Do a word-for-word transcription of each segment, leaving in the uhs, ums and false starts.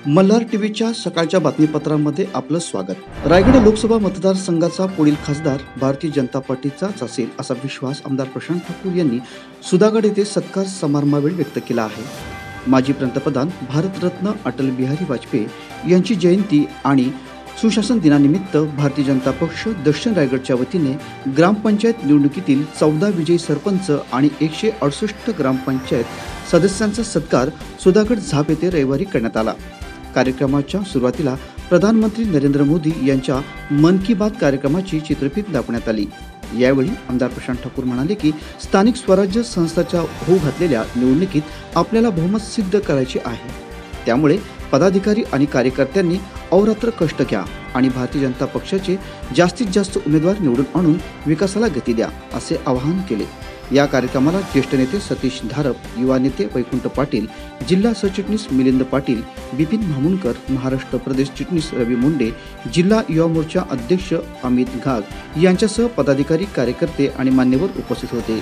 मल्हार टीव्हीच्या सकाळच्या बातमीपत्रामध्ये आपलं स्वागत। रायगड लोकसभा मतदारसंघाचा पुढील खासदार भारतीय जनता पार्टीचाच असेल असा विश्वास आमदार प्रशांत ठाकूर यांनी सुधागड येथे सत्कार समारंभावेळी व्यक्त केला आहे। माजी पंतप्रधान भारतरत्न अटल बिहारी वाजपेयी यांची जयंती आणि सुशासन दिनानिमित्त भारतीय जनता पक्ष दक्षिण रायगडच्या वतीने ग्रामपंचायत निवडणुकीतील चौदा विजयी सरपंच आणि एकशे अडुसष्ट ग्रामपंचायत सदस्यांचा सत्कार सुधागड झाप येथे रविवारी करण्यात आला। कार्यक्रमाच्या सुरुवातीला प्रधानमंत्री नरेंद्र मोदी यांच्या मन की बात कार्यक्रमाची चित्रफित दाखवण्यात आली। यावेळी आमदार प्रशांत ठाकूर म्हणाले की स्थानिक स्वराज्य संस्थांच्या होऊ घातलेल्या निवडणुकीत आपल्याला बहुमत सिद्ध करायचे आहे, त्यामुळे पदाधिकारी आणि कार्यकर्त्यांनी अहोरात्र कष्ट घ्या आणि भारतीय जनता पक्षाचे जास्तीत जास्त उमेदवार निवडून आणून विकासाला गती द्या असे आवाहन केले। या कार्यक्रमाला ज्येष्ठ नेते सतीश धारप, युवा नेते वैकुंठ पाटील, जिल्हा सरचिटणीस मिलिंद पाटील, बिपिन म्हामुनकर, महाराष्ट्र प्रदेश चिटणीस रवी मुंडे, जिल्हा युवा मोर्चा अध्यक्ष अमित घाग यांच्यासह पदाधिकारी, कार्यकर्ते आणि मान्यवर उपस्थित होते।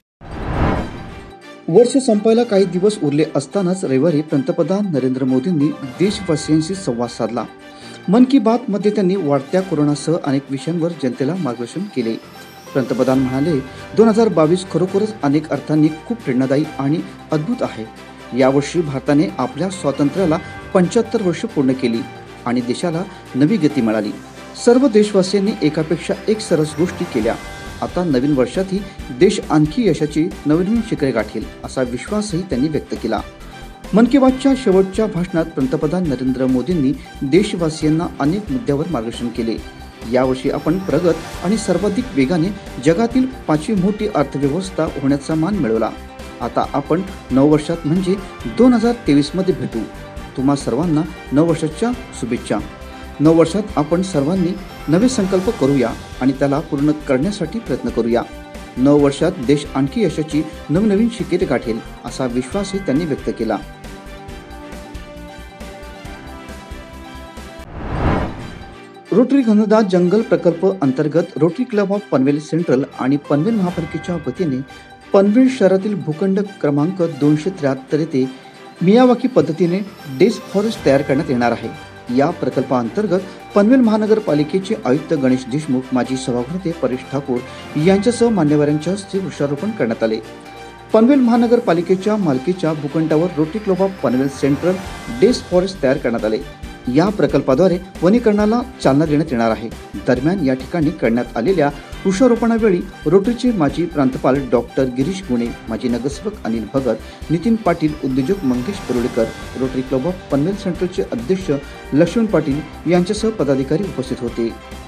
वर्ष संपायला काही दिवस उरले असतानाच रविवारी पंतप्रधान नरेंद्र मोदींनी देशवासियांशी संवाद साधला। मन की बात मध्ये त्यांनी वाढत्या कोरोनासह अनेक विषयांवर जनतेला मार्गदर्शन केले। पंतप्रधान म्हणाले, दोन हजार बावीस खरोखरच अनेक अर्थांनी खूप प्रेरणादायी आणि अद्भुत आहे। यावर्षी भारताने आपल्या स्वातंत्र्याला पंच्याहत्तर वर्ष पूर्ण केली आणि देशाला नवी गती मिळाली। सर्व देशवासियांनी एकापेक्षा एक सरस गोष्टी केल्या। आता नवीन वर्षातही देश आणखी यशाची नवनवीन शिखरे गाठेल असा विश्वासही त्यांनी व्यक्त केला। मन की बातच्या शेवटच्या भाषणात पंतप्रधान नरेंद्र मोदींनी देशवासियांना अनेक मुद्द्यावर मार्गदर्शन केले। यावर्षी आपण प्रगत आणि सर्वाधिक वेगाने जगातील पाचवी मोठी अर्थव्यवस्था होण्याचा मान मिळवला। आता आपण नववर्षात म्हणजे दोन हजार तेवीस मध्ये भेटू। तुम्हा सर्वांना नववर्षाच्या शुभेच्छा। नववर्षात आपण सर्वांनी नवे संकल्प करूया आणि त्याला पूर्ण करण्यासाठी प्रयत्न करूया। नववर्षात देश आणखी यशाची नवनवीन शिखरे गाठेल असा विश्वासही त्यांनी व्यक्त केला। रोटरी घनदाट जंगल प्रकल्प अंतर्गत Rotary Club of Panvel Central आणि पनवेल महापालिकेच्या वतीने पनवेल शहरातील भूखंड क्रमांक दोनशे त्र्याहत्तर येथे मियावाकी पद्धतीने डेस्क फॉरेस्ट तयार करण्यात येणार आहे। या प्रकल्पाअंतर्गत पनवेल महानगरपालिकेचे आयुक्त गणेश देशमुख, माजी सभागृह परेश ठाकूर यांच्यासह मान्यवरांच्या हस्ते वृक्षारोपण करण्यात आले। पनवेल महानगरपालिकेच्या मालकीच्या भूखंडावर Rotary Club of Panvel Central डेस्क फॉरेस्ट तयार करण्यात आले। या प्रकल्पाद्वारे वनीकरणाला चालना देण्यात येणार आहे। दरम्यान या ठिकाणी करण्यात आलेल्या वृक्षारोपणावेळी रोटरीचे माजी प्रांतपाल डॉक्टर गिरीश गुणे, माजी नगरसेवक अनिल भगत, नितीन पाटील, उद्योजक Mangesh Parulekar, Rotary Club of Panvel सेंट्रलचे अध्यक्ष लक्ष्मण पाटील यांच्यासह पदाधिकारी उपस्थित होते।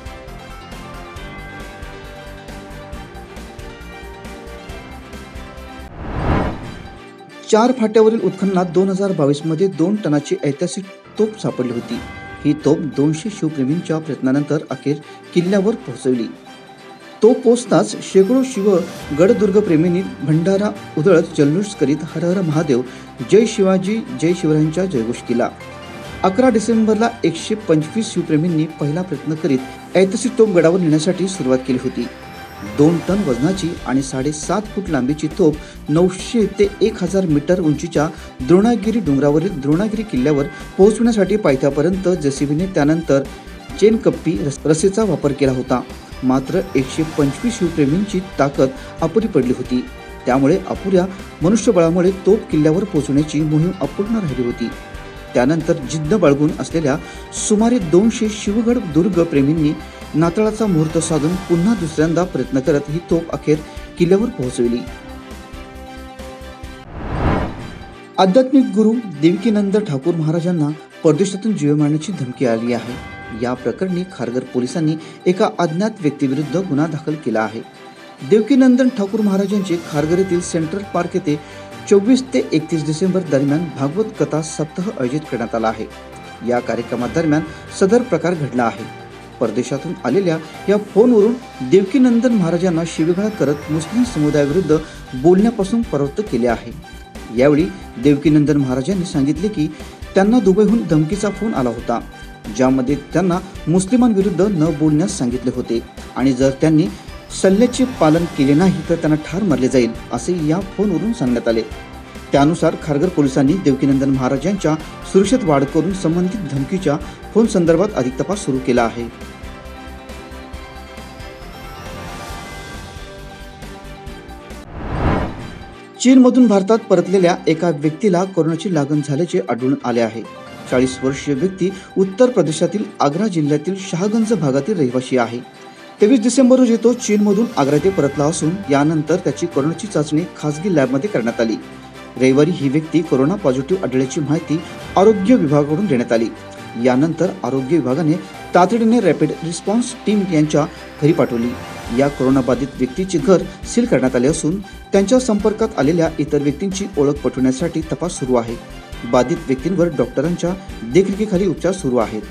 चार फाट्यावरील उत्खननात दोन हजार बावीस मध्ये दोन टनाची ऐतिहासिक तोफ सापडली होती। ही तोफ दोनशे शिवप्रेमींच्या प्रयत्नानंतर अखेर किल्ल्यावर पोहोचवली। तो पोहोचताच शेकडो शिव गडदुर्ग प्रेमींनी भंडारा उधळत जल्लोष करीत हर हर महादेव, जय शिवाजी, जय शिवरायांचा जयघोष केला। अकरा डिसेंबरला एकशे पंचवीस शिवप्रेमींनी पहिला प्रयत्न करीत ऐतिहासिक तोफ गडावर नेण्यासाठी सुरुवात केली होती। दोन टन वजनाची आणि साडेसात फूट लांबीची तोफ नऊशे ते एक हजार मीटर उंचीच्या द्रोणागिरी डोंगरावरील द्रोणागिरी किल्ल्यावर पोहोचवण्यासाठी पायथ्यापर्यंत जेसीबीने त्यानंतर चेन कप्पी रस्सीचा वापर केला होता। मात्र एकशे पंचवीस शिवप्रेमींची ताकद अपुरी पडली होती, त्यामुळे अपुऱ्या मनुष्यबळामुळे तोफ किल्ल्यावर पोहोचवण्याची मोहीम अपूर्ण राहिली होती। त्यानंतर जिद्द बाळगून असलेल्या सुमारे दोनशे शिवगड दुर्ग प्रेमींनी नाताळाचा मुहूर्त साधून पुन्हा दुसऱ्यांदा प्रयत्न करत ही तोफ अखेर किल्ल्यावर पोहोचवली। आध्यात्मिक गुरु देवकीनंद ठाकूर महाराजांना परदेशातून जीवे मारण्याची धमकी आली आहे। या प्रकरणी खारघर पोलिसांनी एका अज्ञात व्यक्तीविरुद्ध गुन्हा दाखल केला आहे। देवकीनंदन ठाकूर महाराजांचे खारघर येथील सेंट्रल पार्क येथे चोवीस ते एकतीस डिसेंबर दरम्यान भागवत कथा सप्ताह आयोजित करण्यात आला आहे। या कार्यक्रमादरम्यान सदर प्रकार घडला आहे। परदेशातून आलेल्या या फोनवरून देवकीनंदन महाराजांना शिवीगाळ करत मुस्लिम समुदायाविरुद्ध बोलण्यापासून प्रवृत्त केले आहे। यावेळी देवकीनंदन महाराजांनी सांगितले की त्यांना दुबईहून धमकीचा फोन आला होता, ज्यामध्ये त्यांना मुस्लिमांविरुद्ध न बोलण्यास सांगितले होते आणि जर त्यांनी सल्ल्याचे पालन केले नाही तर त्यांना ठार मारले जाईल असे या फोनवरून सांगण्यात आले। त्यानुसार खारघर पोलिसांनी देवकीनंदन महाराज यांच्या सुरक्षेत वाढ करून संबंधित धमकीच्या फोन संदर्भात अधिक तपास सुरू केला आहे. चीनमधून भारतात परतलेल्या एका व्यक्तीला कोरोनाची लागण झाल्याचे आढळून आले आहे. चाळीस वर्षीय व्यक्ती उत्तर प्रदेशातील आग्रा जिल्ह्यातील शहागंज भागातील रहिवासी आहे. तेवीस डिसेंबर रोजी तो चीनमधून आग्रा येथे परतला असून यानंतर त्याची कोरोनाची चाचणी खासगी लॅबमध्ये करण्यात आली. रविवारी ही व्यक्ती कोरोना पॉझिटिव्ह आढळल्याची माहिती आरोग्य विभागाकडून देण्यात आली. यानंतर आरोग्य विभागाने तातडीने रॅपिड रिस्पॉन्स टीम यांच्या घरी पाठवली. या कोरोनाबाधित व्यक्तीचे घर सील करण्यात आले असून त्यांच्या संपर्कात आलेल्या इतर व्यक्तींची ओळख पटवण्यासाठी तपास सुरू आहे. बाधित व्यक्तींवर डॉक्टरांच्या देखरेखीखाली उपचार सुरू आहेत.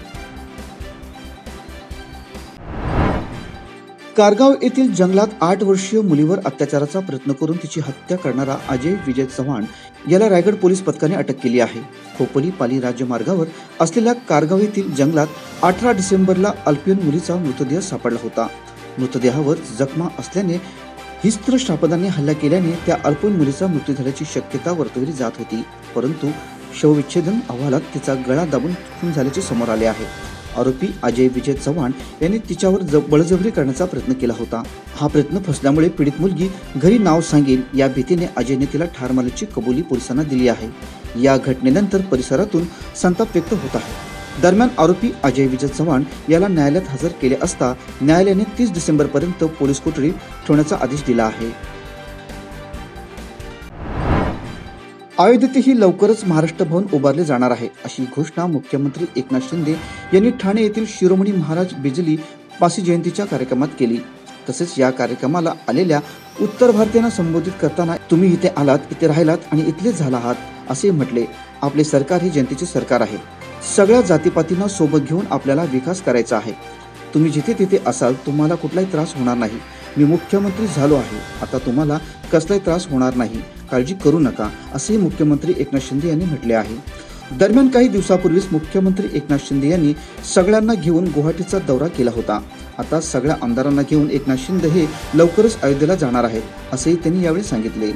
कारगाव येथील जंगलात आठ वर्षीय मुलीवर अत्याचाराचा प्रयत्न करून तिची हत्या करणारा अजय विजय चव्हाण याला रायगड पोलीस पथकाने अटक केली आहे. खोपोली पाली राज्यमार्गावर असलेल्या कारगाव येथील जंगलात अठरा डिसेंबरला अल्पवयीन मुलीचा मृतदेह सापडला होता. मृतदेहावर जखमा असल्याने हिस्त्र शापदाने हल्ला केल्याने त्या अल्पवयीन मुलीचा मृत्यू झाल्याची शक्यता वर्तवली जात होती. परंतु शवविच्छेदन अहवालात तिचा गळा दाबून खून झाल्याचे समोर आले आहे. आरोपी अजय विजय चव्हाण यांनी तिच्यावर बळजबरी करण्याचा प्रयत्न केला होता. हा प्रयत्न फसल्यामुळे पीडित मुलगी घरी नाव सांगेल या भीतीने अजयने तिला ठार मारल्याची कबुली पोलिसांना दिली आहे. या घटनेनंतर परिसरातून संताप व्यक्त होत आहे. दरम्यान आरोपी अजय विजय चव्हाण याला न्यायालयात हजर केले असता न्यायालयाने तीस डिसेंबर पर्यंत पोलीस कोठडी ठेवण्याचा आदेश दिला आहे. अयोध्येतही लवकरच महाराष्ट्र भवन उभारले जाणार आहे अशी घोषणा मुख्यमंत्री एकनाथ शिंदे यांनी ठाणे येथील शिरोमणी महाराज बिजली पासी जयंतीच्या कार्यक्रमात केली. तसेच या कार्यक्रमाला आलेल्या उत्तर भारतीयांना संबोधित करताना तुम्ही इथे आलात, इथे राहिलात आणि इथलेच झाला आहात असे म्हटले. आपले सरकार हे जनतेचे सरकार आहे. सगळ्या जातीपातींना सोबत घेऊन आपल्याला विकास करायचा आहे. तुम्ही जिथे तिथे असाल तुम्हाला कुठलाही त्रास होणार नाही. मी मुख्यमंत्री झालो आहे, आता तुम्हाला कसलाही त्रास होणार नाही, काळजी करू नका असे मुख्यमंत्री एकनाथ शिंदे यांनी म्हटले आहे. दरम्यान काही दिवसापूर्वीच मुख्यमंत्री एकनाथ शिंदे यांनी सगळ्यांना घेऊन गुवाहाटीचा दौरा केला होता. आता सगळ्या आमदारांना घेऊन एकनाथ शिंदे हे लवकरच अयोध्येला जाणार आहेत असेही त्यांनी यावेळी सांगितले.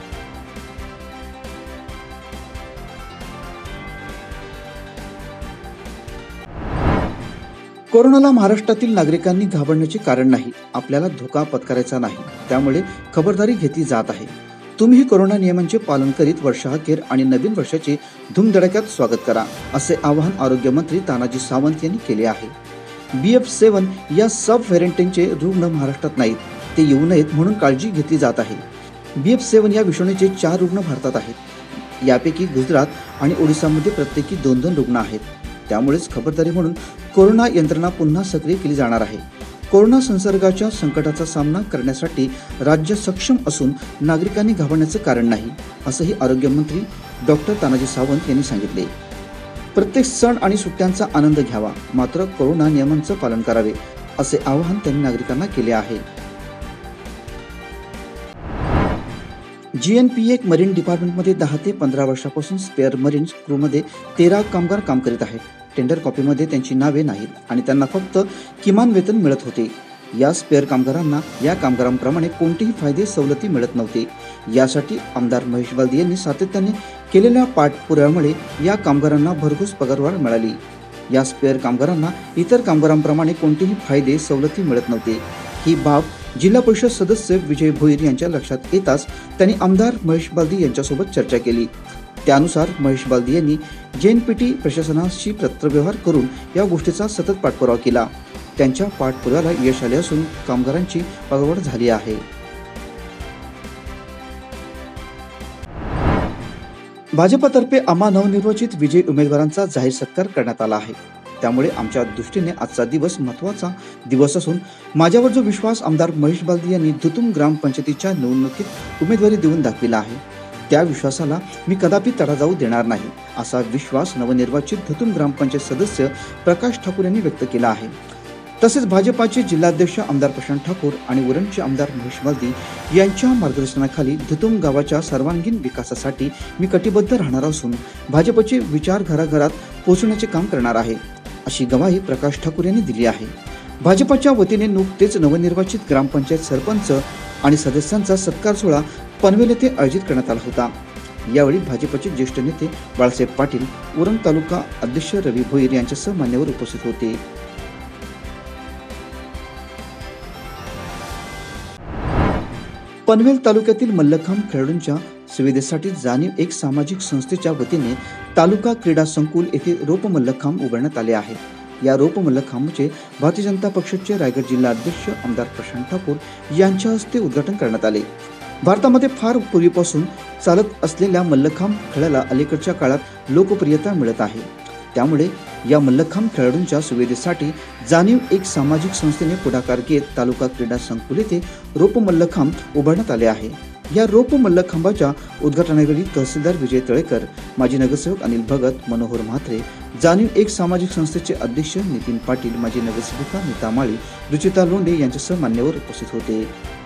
कोरोनाला महाराष्ट्रातील नागरिकांनी घाबरण्याचे कारण नाही. आपल्याला धोका पत्करायचा नाही, त्यामुळे खबरदारी घेतली जात आहे. तुम्ही कोरोना नियमांचे पालन करीत वर्षाअखेर आणि नवीन वर्षाचे धूमधडाक्यात स्वागत करा असे आवाहन आरोग्य मंत्री तानाजी सावंत यांनी केले आहे. बी एफ सेवन या सब व्हेरियंटचे रुग्ण महाराष्ट्रात नाहीत, ते येऊ नयेत म्हणून काळजी घेतली जात आहे. बी एफ सेवन या विषाणूचे चार रुग्ण भारतात आहेत. यापैकी गुजरात आणि ओडिसामध्ये प्रत्येकी दोन दोन रुग्ण आहेत. त्यामुळेच खबरदारी म्हणून कोरोना यंत्रणा पुन्हा सक्रिय केली जाणार आहे. कोरोना संसर्गाच्या संकटाचा सामना करण्यासाठी राज्य सक्षम असून नागरिकांनी घाबरण्याचं कारण नाही असंही आरोग्यमंत्री डॉक्टर तानाजी सावंत यांनी सांगितले. प्रत्येक सण आणि सुट्ट्यांचा आनंद घ्यावा, मात्र कोरोना नियमांचं पालन करावे असे आवाहन त्यांनी नागरिकांना केले आहे. जी एन पी एक मरीन डिपार्टमेंटमध्ये दहा ते पंधरा वर्षापासून स्पेअर मरीन क्रूमध्ये तेरा कामगार काम करीत आहेत. टेंडर कॉपीमध्ये त्यांची नावे नाहीत आणि त्यांना फक्त किमान वेतन मिळत होते. या स्पेअर कामगारांना या कामगारांप्रमाणे कोणतेही फायदे सवलती मिळत नव्हते. यासाठी आमदार महेश बालदी यांनी सातत्याने केलेल्या पाठपुराव्यामुळे या कामगारांना भरघोस पगारवाढ मिळाली. या स्पेअर कामगारांना इतर कामगारांप्रमाणे कोणतेही फायदे सवलती मिळत नव्हते. ही बाब जिल्हा परिषद सदस्य विजय भोईर यांच्या लक्षात येताच त्यांनी आमदार महेश बालदी यांच्यासोबत चर्चा केली. त्यानुसार महेश बालदी यांनी जे एन पी टी प्रशासनाशी पत्रव्यवहार करून या गोष्टीचा सतत पाठपुरावा केला. त्यांच्या पाठपुराव्याला यश आले असून कामगारांची पगारवाढ झाली आहे. भाजपतर्फे आम्हा नवनिर्वाचित विजयी उमेदवारांचा जाहीर सत्कार करण्यात आला आहे. त्यामुळे आमच्या दृष्टीने आजचा दिवस महत्त्वाचा दिवस असून माझ्यावर जो विश्वास आमदार महेश बालदी यांनी धुतुम ग्रामपंचायतीच्या निवडणुकीत उमेदवारी देऊन दाखविला आहे, त्या विश्वासाला मी कदापि तडा जाऊ देणार नाही असा विश्वास नवनिर्वाचित धुतुम ग्रामपंचायत सदस्य प्रकाश ठाकूर यांनी व्यक्त केला आहे. तसेच भाजपाचे जिल्हाध्यक्ष आमदार प्रशांत ठाकूर आणि उरणचे आमदार महेश बालदी यांच्या मार्गदर्शनाखाली धुतुम गावाच्या सर्वांगीण विकासासाठी मी कटिबद्ध राहणार असून भाजपचे विचार घराघरात पोहोचवण्याचे काम करणार आहे अशी ग्वाही प्रकाश ठाकूर यांनी दिली आहे. भाजपच्या वतीने नुकतेच नवनिर्वाचित ग्रामपंचायत सरपंच आणि सदस्यांचा सत्कार सोहळा पनवेल येथे आयोजित करण्यात आला होता. यावेळी भाजपचे ज्येष्ठ नेते बाळासाहेब पाटील, उरण तालुका अध्यक्ष रवी भोईर यांच्यासह मान्यवर उपस्थित होते. पनवेल तालुक्यातील मल्लखांब खेळाडूंच्या सुविधेसाठी जाणीव एक सामाजिक संस्थेच्या वतीने तालुका क्रीडा संकुल येथे रोप मल्लखांब उभारण्यात आले आहे. या रोप मल्लखांबचे भारतीय जनता पक्षाचे रायगड जिल्हा अध्यक्ष आमदार प्रशांत ठाकूर यांच्या हस्ते उद्घाटन करण्यात आले. भारतामध्ये फार पूर्वीपासून चालत असलेल्या मल्लखांब खेळाला अलीकडच्या काळात लोकप्रियता मिळत आहे. त्यामुळे या मल्लखांब खेळाडूंच्या सुविधेसाठी जाणीव एक सामाजिक संस्थेने पुढाकार घेत तालुका क्रीडा संकुल येथे रोप मल्लखांब उभारण्यात आले आहे. या रोप मल्लखांबाच्या उद्घाटनावेळी तहसीलदार विजय तळेकर, माजी नगरसेवक अनिल भगत, मनोहर म्हात्रे, जाणीव एक सामाजिक संस्थेचे अध्यक्ष नितीन पाटील, माजी नगरसेविका नीता माळी, रुचिता लोंढे यांच्यासह मान्यवर उपस्थित होते.